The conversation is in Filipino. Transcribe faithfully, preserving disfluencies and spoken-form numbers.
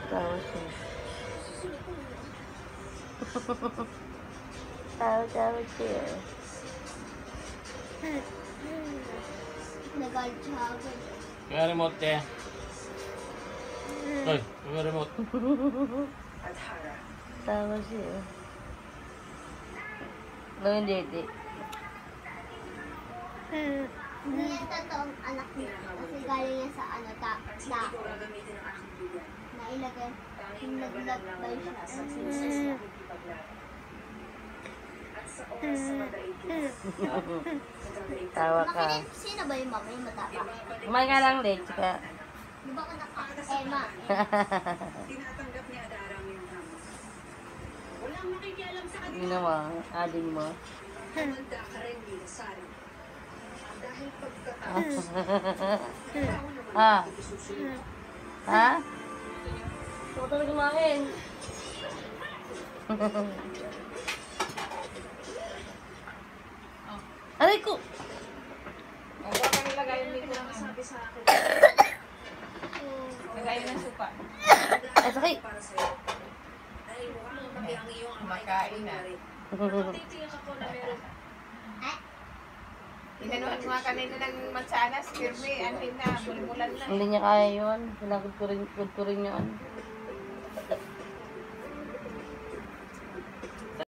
Tawa siya. Tawa-tawa siya. Nagalit siya agad. Kaya remote eh. Uy, may remote. Tawa siya. No, hindi, hindi. Hindi yan totoong anak niya. Kasi galing yan sa ano, ta tao. Nailagay. Naglagay siya. Tawa ka. Makinig, sino ba yung mama yung matapa? Kumain ka lang, Lex. Ka. Di ba ka naka... Emma. Tinatanggap niya darang yung hamon. Walang makikialam sa Hindi kanila. naman, ading mo. Kumanda ka rin, Minasal. Dahil pagkatapos, ikaw naman Ah. ang isusunod. Ha? Huwag ka na kumain. Aray ko! Ang huwag kang ilagay yung dito ng Sabi sa akin, lagay ng supa. Ay, sakit! para sa'yo. Dahil mukhang pati ang iyong amay Kumakain na. rin. Natitiyak ako na meron. Inanuhan mo nga kanina ng mansanas, firme, antin na, bulmulan na. Hindi niya kaya yun. Sinagod ko rin, good ko rin yun.